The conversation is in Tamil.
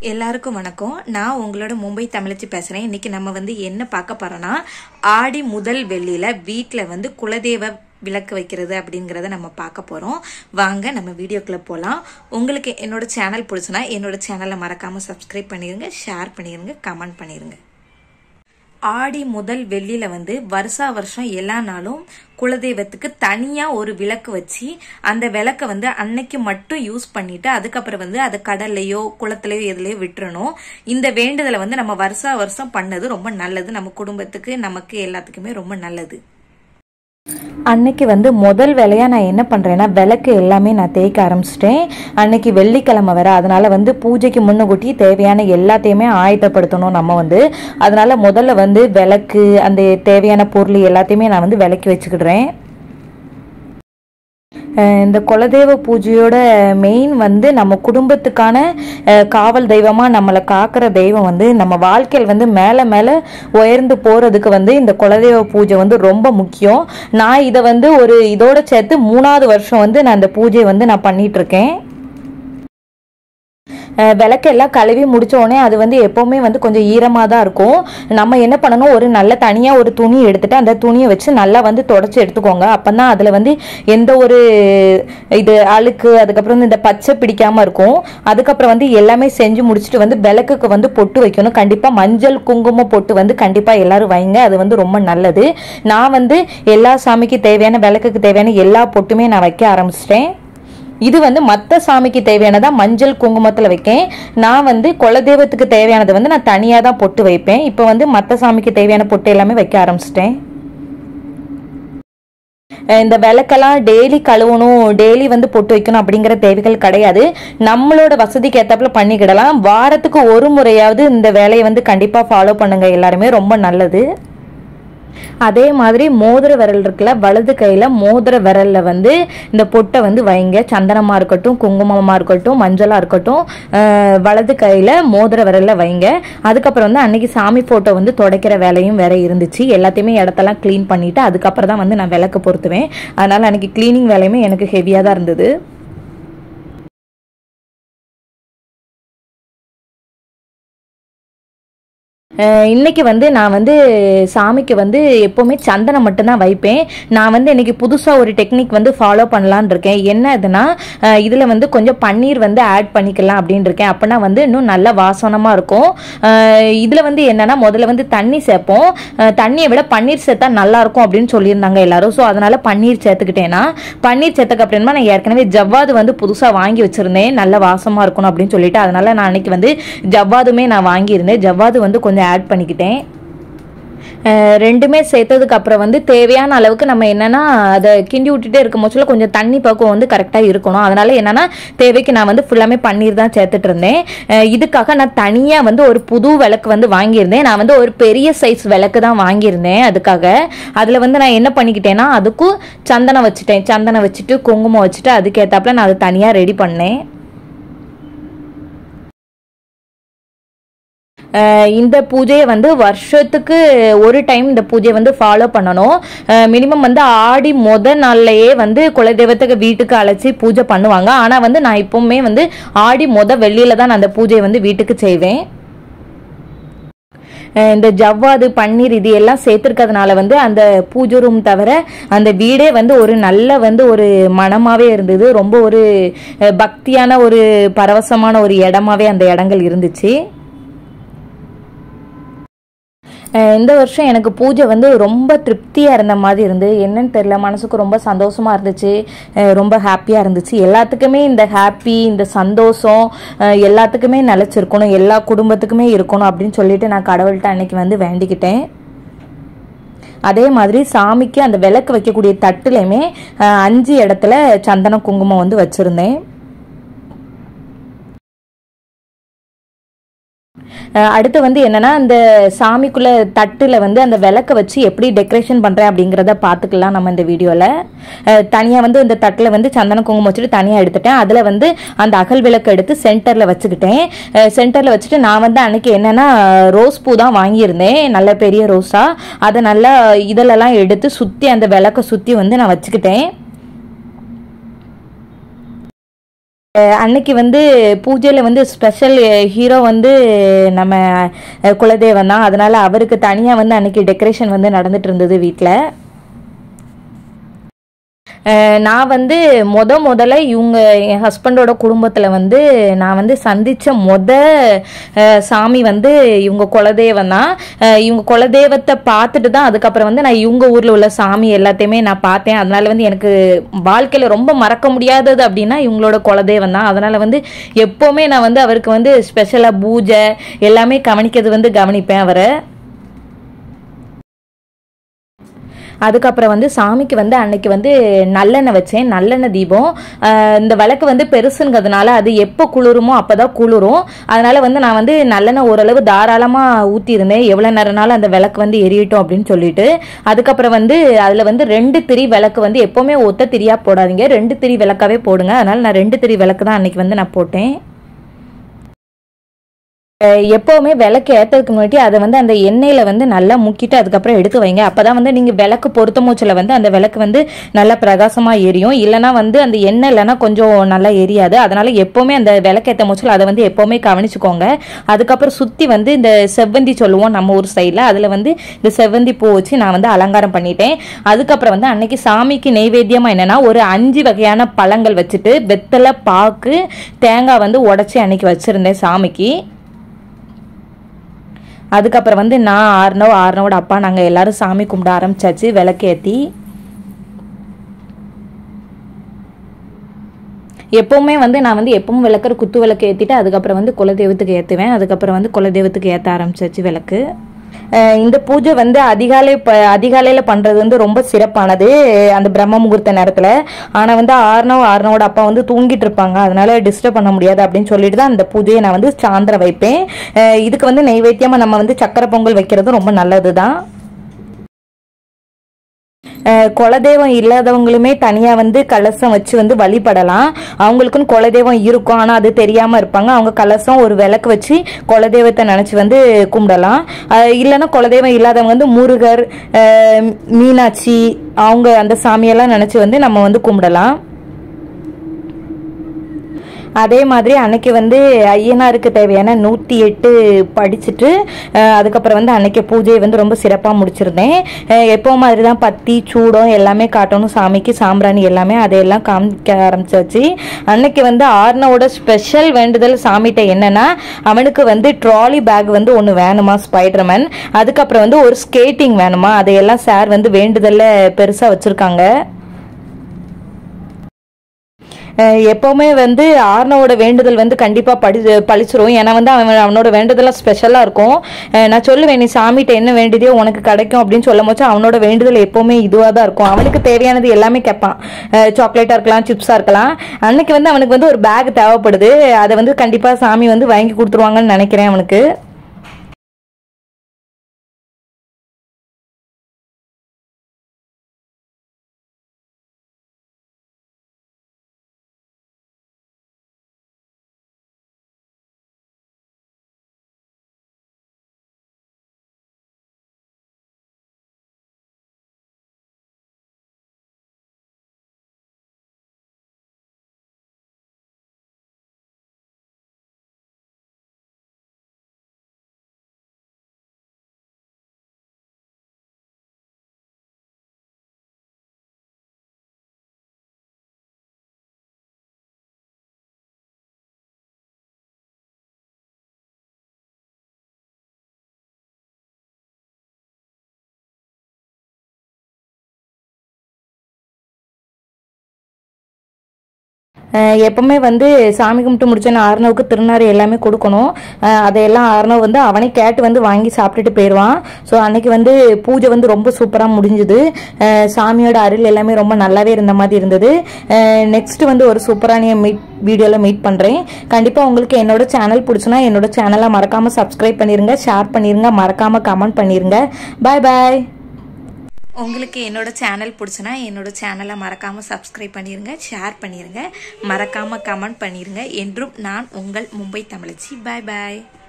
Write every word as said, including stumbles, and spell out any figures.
எல்லாருக்கும் வணக்கம். நான் உங்களோட மும்பை தமிழச்சி பேசுறேன். இன்னைக்கு நம்ம வந்து என்ன பார்க்க போறோம்னா, ஆடி முதல் வெள்ளியில வீட்ல வந்து குலதெய்வ விளக்கு வைக்கிறது அப்படிங்கறத நம்ம பார்க்க போறோம். வாங்க நம்ம வீடியோக்குள்ள போலாம். உங்களுக்கு என்னோட சேனல் பிடிச்சனா என்னோட சேனலை மறக்காம சப்ஸ்கிரைப் பண்ணிருங்க, ஷேர் பண்ணிருங்க, கமெண்ட் பண்ணிருங்க. ஆடி முதல் வெள்ளியில வந்து வருஷா வருஷம் எல்லா நாளும் குலதெய்வத்துக்கு தனியா ஒரு விளக்கு வச்சு அந்த விளக்க வந்து அன்னைக்கு மட்டும் யூஸ் பண்ணிட்டு அதுக்கப்புறம் வந்து அது கடல்லையோ குளத்திலயோ எதுலயோ விட்டுறணும். இந்த வேண்டுதலை வந்து நம்ம வருஷா வருஷம் பண்ணது ரொம்ப நல்லது. நம்ம குடும்பத்துக்கு நமக்கு எல்லாத்துக்குமே ரொம்ப நல்லது. அன்னைக்கு வந்து முதல் வேலையாக நான் என்ன பண்ணுறேன்னா, விளக்கு எல்லாமே நான் தேய்க்க ஆரம்பிச்சிட்டேன். அன்னைக்கு வெள்ளிக்கிழமை வேற, அதனால வந்து பூஜைக்கு முன்னுக்கூட்டி தேவையான எல்லாத்தையுமே ஆயத்தப்படுத்தணும் நம்ம வந்து. அதனால முதல்ல வந்து விளக்கு அந்த தேவையான பொருள் எல்லாத்தையுமே நான் வந்து விளக்கி வச்சுக்கிடுறேன். இந்த குலதெய்வ பூஜையோட மெயின் வந்து நம்ம குடும்பத்துக்கான காவல் தெய்வமாக நம்மளை காக்கிற தெய்வம் வந்து நம்ம வாழ்க்கையில் வந்து மேலே மேலே உயர்ந்து போகிறதுக்கு வந்து இந்த குலதெய்வ பூஜை வந்து ரொம்ப முக்கியம். நான் இதை வந்து ஒரு இதோட சேர்த்து மூணாவது வருஷம் வந்து நான் இந்த பூஜையை வந்து நான் பண்ணிட்டு இருக்கேன். விளக்கெல்லாம் கழுவி முடிச்ச உடனே அது வந்து எப்போவுமே வந்து கொஞ்சம் ஈரமாக தான் இருக்கும். நம்ம என்ன பண்ணணும், ஒரு நல்ல தனியாக ஒரு துணி எடுத்துட்டு அந்த துணியை வச்சு நல்லா வந்து தொடச்சி எடுத்துக்கோங்க. அப்போ தான் அதில் வந்து எந்த ஒரு இது அழுக்கு அதுக்கப்புறம் இந்த பச்சை பிடிக்காமல் இருக்கும். அதுக்கப்புறம் வந்து எல்லாமே செஞ்சு முடிச்சுட்டு வந்து விளக்குக்கு வந்து பொட்டு வைக்கணும். கண்டிப்பாக மஞ்சள் குங்குமம் பொட்டு வந்து கண்டிப்பாக எல்லாரும் வைங்க, அது வந்து ரொம்ப நல்லது. நான் வந்து எல்லா சாமிக்கு தேவையான விளக்குக்கு தேவையான எல்லா பொட்டுமே நான் வைக்க ஆரம்பிச்சிட்டேன். இது வந்து மற்ற சாமிக்கு தேவையானதா மஞ்சள் குங்குமத்தில் வைக்கேன். நான் வந்து குலதெய்வத்துக்கு தேவையானதை வந்து நான் தனியாக தான் பொட்டு வைப்பேன். இப்போ வந்து மற்ற சாமிக்கு தேவையான பொட்டு எல்லாமே வைக்க ஆரம்பிச்சிட்டேன். இந்த விளக்கெல்லாம் டெய்லி கழுவணும், டெய்லி வந்து பொட்டு வைக்கணும் அப்படிங்கிற தேவைகள் கிடையாது. நம்மளோட வசதிக்கு ஏற்றாப்புல பண்ணிக்கிடலாம். வாரத்துக்கு ஒரு முறையாவது இந்த வேலையை வந்து கண்டிப்பாக ஃபாலோ பண்ணுங்க, எல்லாருமே ரொம்ப நல்லது. அதே மாதிரி மோதிர விரல் இருக்குல்ல, வலது கையில் மோதிர விரலில் வந்து இந்த பொட்டை வந்து வைங்க. சந்தனமாக இருக்கட்டும், குங்குமமாக இருக்கட்டும், மஞ்சளாக இருக்கட்டும், வலது கையில் மோதிர விரலில் வைங்க. அதுக்கப்புறம் வந்து அன்னைக்கு சாமி ஃபோட்டோ வந்து துடைக்கிற வேலையும் வேற இருந்துச்சு. எல்லாத்தையுமே இடத்தெல்லாம் க்ளீன் பண்ணிவிட்டு அதுக்கப்புறம் தான் வந்து நான் விளக்கு பொருத்துவேன். அதனால் அன்னைக்கு க்ளீனிங் வேலையுமே எனக்கு ஹெவியாக தான் இருந்தது. இன்னைக்கு வந்து நான் வந்து சாமிக்கு வந்து எப்போவுமே சந்தனம் மட்டும்தான் வைப்பேன். நான் வந்து இன்னைக்கு புதுசாக ஒரு டெக்னிக் வந்து ஃபாலோ பண்ணலான் இருக்கேன். என்ன இதுனா, இதில் வந்து கொஞ்சம் பன்னீர் வந்து ஆட் பண்ணிக்கலாம் அப்படின்னு இருக்கேன். அப்படின்னா வந்து இன்னும் நல்ல வாசனமாக இருக்கும். இதில் வந்து என்னன்னா, முதல்ல வந்து தண்ணி சேர்ப்போம். தண்ணியை விட பன்னீர் சேர்த்தா நல்லா இருக்கும் அப்படின்னு சொல்லியிருந்தாங்க எல்லாரும். ஸோ அதனால பன்னீர் சேர்த்துக்கிட்டேன்னா, பன்னீர் சேர்த்துக்கு அப்படின்னா நான் ஏற்கனவே ஜவ்வாது வந்து புதுசாக வாங்கி வச்சிருந்தேன், நல்ல வாசமாக இருக்கணும் அப்படின்னு சொல்லிட்டு. அதனால நான் அன்னைக்கு வந்து ஜவ்வாதுமே நான் வாங்கியிருந்தேன். ஜவ்வாது வந்து கொஞ்சம் ஆட் பண்ணிக்கிட்டேன். ரெண்டுமே சேர்த்ததுக்கு அப்புறம் வந்து தேவையான அளவுக்கு நம்ம என்னன்னா அதை கிண்டி விட்டுட்டே இருக்கும் போச்சுல கொஞ்சம் தண்ணி பக்குவம் வந்து கரெக்டாக இருக்கணும். அதனால என்னன்னா தேவைக்கு நான் வந்து ஃபுல்லாமே பன்னீர் தான் சேர்த்துட்டு இருந்தேன். இதுக்காக நான் தனியாக வந்து ஒரு புது விளக்கு வந்து வாங்கியிருந்தேன். நான் வந்து ஒரு பெரிய சைஸ் விளக்கு தான் வாங்கியிருந்தேன். அதுக்காக அதில் வந்து நான் என்ன பண்ணிக்கிட்டேன்னா, அதுக்கும் சந்தனம் வச்சுட்டேன். சந்தனம் வச்சுட்டு குங்குமம் வச்சுட்டு அதுக்கேற்றாப்புல நான் அதை தனியாக ரெடி பண்ணேன். இந்த பூஜையை வந்து வருஷத்துக்கு ஒரு டைம் இந்த பூஜையை வந்து ஃபாலோ பண்ணணும். மினிமம் வந்து ஆடி முத நாள்லயே வந்து குலதெய்வத்துக்கு வீட்டுக்கு அழைச்சி பூஜை பண்ணுவாங்க. ஆனால் வந்து நான் இப்பவுமே வந்து ஆடி முத வெள்ளியில தான் நான் அந்த பூஜையை வந்து வீட்டுக்கு செய்வேன். இந்த ஜவ்வாது பன்னீர் இது எல்லாம் சேர்த்துருக்கிறதுனால வந்து அந்த பூஜை ரூம் தவிர அந்த வீடே வந்து ஒரு நல்ல வந்து ஒரு மனமாவே இருந்தது. ரொம்ப ஒரு பக்தியான ஒரு பரவசமான ஒரு இடமாவே அந்த இடங்கள் இருந்துச்சு. இந்த வருஷம் எனக்கு பூஜை வந்து ரொம்ப திருப்தியாக இருந்த மாதிரி இருந்து, என்னன்னு தெரியல, மனசுக்கு ரொம்ப சந்தோஷமாக இருந்துச்சு, ரொம்ப ஹாப்பியாக இருந்துச்சு. எல்லாத்துக்குமே இந்த ஹாப்பி இந்த சந்தோஷம் எல்லாத்துக்குமே நிலச்சிருக்கணும், எல்லா குடும்பத்துக்குமே இருக்கணும் அப்படின்னு சொல்லிட்டு நான் கடவுள்கிட்ட அன்னைக்கு வந்து வேண்டிக்கிட்டேன். அதே மாதிரி சாமிக்கு அந்த விளக்கு வைக்கக்கூடிய தட்டுலையுமே அஞ்சு இடத்துல சந்தன குங்குமம் வந்து வச்சுருந்தேன். அடுத்து வந்து என்னன்னா, அந்த சாமிக்குள்ள தட்டுல வந்து அந்த விளக்க வச்சு எப்படி டெக்கரேஷன் பண்றேன் அப்படிங்கிறத பார்த்துக்கலாம் நம்ம இந்த வீடியோல. தனியா வந்து இந்த தட்டுல வந்து சந்தன குங்குமம் வச்சுட்டு தனியா எடுத்துட்டேன். அதுல வந்து அந்த அகல் விளக்கு எடுத்து சென்டர்ல வச்சுக்கிட்டேன். சென்டர்ல வச்சுட்டு நான் வந்து அன்னைக்கு என்னன்னா ரோஸ் பூ தான் வாங்கியிருந்தேன், நல்ல பெரிய ரோஸா. அதை நல்லா இதெல்லாம் எடுத்து சுத்தி அந்த விளக்க சுத்தி வந்து நான் வச்சுக்கிட்டேன். அன்னைக்கு வந்து பூஜையில் வந்து ஸ்பெஷல் ஹீரோ வந்து நம்ம குலதெய்வம் தான். அதனால அவருக்கு தனியாக வந்து அன்னைக்கு டெக்கரேஷன் வந்து நடந்துட்டு இருந்தது வீட்டில். நான் வந்து முத முதல்ல இவங்க என் ஹஸ்பண்டோட குடும்பத்தில் வந்து நான் வந்து சந்தித்த முத சாமி வந்து இவங்க குலதெய்வம் தான். இவங்க குலதெய்வத்தை பார்த்துட்டு தான் அதுக்கப்புறம் வந்து நான் இவங்க ஊரில் உள்ள சாமி எல்லாத்தையுமே நான் பார்த்தேன். அதனால வந்து எனக்கு வாழ்க்கையில் ரொம்ப மறக்க முடியாதது அப்படின்னா இவங்களோட குலதெய்வம் தான். அதனால வந்து எப்போவுமே நான் வந்து அவருக்கு வந்து ஸ்பெஷலாக பூஜை எல்லாமே கவனிக்கிறது வந்து கவனிப்பேன் அவரை. அதுக்கப்புறம் வந்து சாமிக்கு வந்து அன்னைக்கு வந்து நல்லெண்ணெய் வச்சேன், நல்லெண்ணெய் தீபம். இந்த விளக்கு வந்து பெருசுங்கிறதுனால அது எப்போ குளிருமோ அப்போதான் குளிரும். அதனால வந்து நான் வந்து நல்லெண்ணெய் ஓரளவு தாராளமாக ஊற்றிருந்தேன், எவ்வளோ நேரம்னாலும் அந்த விளக்கு வந்து எரியட்டும் அப்படின்னு சொல்லிட்டு. அதுக்கப்புறம் வந்து அதில் வந்து ரெண்டு திரி விளக்கு வந்து எப்போவுமே ஒத்த திரியாக போடாதீங்க, ரெண்டு திரி விளக்காவே போடுங்க. அதனால நான் ரெண்டு திரி விளக்கு தான் அன்னைக்கு வந்து நான் போட்டேன். எப்போவுமே விளக்கு ஏற்றதுக்கு முன்னாடி அதை வந்து அந்த எண்ணெயில் வந்து நல்லா முக்கிட்டு அதுக்கப்புறம் எடுத்து வைங்க. அப்போ தான் வந்து நீங்கள் விளக்கு பொறுத்த மூச்சில் வந்து அந்த விளக்கு வந்து நல்லா பிரகாசமாக எரியும். இல்லைனா வந்து அந்த எண்ணெய் இல்லைனா கொஞ்சம் நல்லா எரியாது. அதனால் எப்போவுமே அந்த விளக்கு ஏற்ற மூச்சில் அதை வந்து எப்போவுமே கவனிச்சுக்கோங்க. அதுக்கப்புறம் சுற்றி வந்து இந்த செவ்வந்தி சொல்லுவோம் நம்ம ஊர் சைடில், அதில் வந்து இந்த செவ்வந்தி பூ வச்சு நான் வந்து அலங்காரம் பண்ணிட்டேன். அதுக்கப்புறம் வந்து அன்னைக்கு சாமிக்கு நெய்வேத்தியமாக என்னென்னா ஒரு அஞ்சு வகையான பழங்கள் வச்சுட்டு வெத்தலை பாக்கு தேங்காய் வந்து உடச்சி அன்னைக்கு வச்சுருந்தேன் சாமிக்கு. அதுக்கப்புறம் வந்து நான் ஆறுனோ ஆறுனோட அப்பா நாங்கள் எல்லாரும் சாமி கும்பிட ஆரம்பிச்சாச்சு விளக்கேற்றி. எப்போவுமே வந்து நான் வந்து எப்பவும் விளக்குற குத்து விளக்கு ஏற்றிட்டு அதுக்கப்புறம் வந்து குலதெய்வத்துக்கு ஏற்றுவேன். அதுக்கப்புறம் வந்து குலதெய்வத்துக்கு ஏற்ற ஆரம்பிச்சாச்சு விளக்கு. இந்த பூஜை வந்து அதிகாலை அதிகாலையில் பண்ணுறது வந்து ரொம்ப சிறப்பானது அந்த பிரம்ம முகூர்த்த நேரத்தில். ஆனால் வந்து ஆறுனோ ஆறுனோட அப்பா வந்து தூங்கிட்டு இருப்பாங்க, அதனால டிஸ்டர்ப் பண்ண முடியாது அப்படின்னு சொல்லிட்டு தான் அந்த பூஜையை நான் வந்து சாயந்தரம் வைப்பேன். இதுக்கு வந்து நைவேத்தியமாக நம்ம வந்து சக்கரை பொங்கல் வைக்கிறது ரொம்ப நல்லது தான். குலதெய்வம் இல்லாதவங்களுமே தனியாக வந்து கலசம் வச்சு வந்து வழிபடலாம். அவங்களுக்குன்னு குலதெய்வம் இருக்கும், ஆனால் அது தெரியாமல் இருப்பாங்க. அவங்க கலசம் ஒரு விளக்கு வச்சு குலதெய்வத்தை நினச்சி வந்து கும்பிடலாம். இல்லைன்னா குலதெய்வம் இல்லாதவங்க வந்து முருகர், மீனாட்சி அவங்க அந்த சாமியெல்லாம் நினச்சி வந்து நம்ம வந்து கும்பிடலாம். அதே மாதிரி அன்னைக்கு வந்து ஐயனாருக்கு தேவையான நூற்றி எட்டு படிச்சுட்டு அதுக்கப்புறம் வந்து அன்னைக்கு பூஜையை வந்து ரொம்ப சிறப்பாக முடிச்சிருந்தேன். எப்போ மாதிரி தான் பத்தி சூடம் எல்லாமே காட்டணும் சாமிக்கு, சாம்பிராணி எல்லாமே அதையெல்லாம் காமிக்க ஆரம்பிச்சாச்சு. அன்னைக்கு வந்து ஆர்னவோட ஸ்பெஷல் வேண்டுதல் சாமிகிட்ட என்னன்னா அவனுக்கு வந்து ட்ராலி பேக் வந்து ஒன்று வேணுமா ஸ்பைடர்மேன், அதுக்கப்புறம் வந்து ஒரு ஸ்கேட்டிங் வேணுமா, அதையெல்லாம் சார் வந்து வேண்டுதலில் பெருசாக வச்சுருக்காங்க. எப்போவுமே வந்து ஆர்னவோட வேண்டுதல் வந்து கண்டிப்பாக படி பழிச்சிரும். ஏன்னா வந்து அவன் அவனோட வேண்டுதலாம் ஸ்பெஷலாக இருக்கும். நான் சொல்லுவேன் நீ சாமிகிட்ட என்ன வேண்டியதோ உனக்கு கிடைக்கும் அப்படின்னு சொல்லும் போது அவனோட வேண்டுதல் எப்போவுமே இதுவாக தான் இருக்கும். அவனுக்கு தேவையானது எல்லாமே கேட்பான், சாக்லேட்டாக இருக்கலாம் சிப்ஸாக இருக்கலாம். அன்னைக்கு வந்து அவனுக்கு வந்து ஒரு பேக் தேவைப்படுது, அதை வந்து கண்டிப்பாக சாமி வந்து வாங்கி கொடுத்துருவாங்கன்னு நினைக்கிறேன் அவனுக்கு. எப்பவுமே வந்து சாமி கும்பிட்டு முடிச்சோன்னா ஆர்னவுக்கு திருநாறு எல்லாமே கொடுக்கணும். அதையெல்லாம் ஆர்னவ் வந்து அவனே கேட்டு வந்து வாங்கி சாப்பிட்டுட்டு போயிடுவான். ஸோ அன்னைக்கு வந்து பூஜை வந்து ரொம்ப சூப்பராக முடிஞ்சுது. சாமியோட அருள் எல்லாமே ரொம்ப நல்லாவே இருந்த மாதிரி இருந்தது. நெக்ஸ்ட் வந்து ஒரு சூப்பரான மீட் வீடியோவில் மீட் பண்ணுறேன். கண்டிப்பாக உங்களுக்கு என்னோட சேனல் பிடிச்சுன்னா என்னோட சேனலை மறக்காமல் சப்ஸ்கிரைப் பண்ணிடுங்க, ஷேர் பண்ணிடுங்க, மறக்காமல் கமெண்ட் பண்ணிடுங்க. பாய் பாய். உங்களுக்கு என்னோட சேனல் பிடிச்சுன்னா என்னோட சேனலை மறக்காமல் சப்ஸ்கிரைப் பண்ணிடுங்க, ஷேர் பண்ணிடுங்க, மறக்காமல் கமெண்ட் பண்ணிடுங்க. என்றும் நான் உங்கள் மும்பை தமிழச்சி. பாய் பாய்.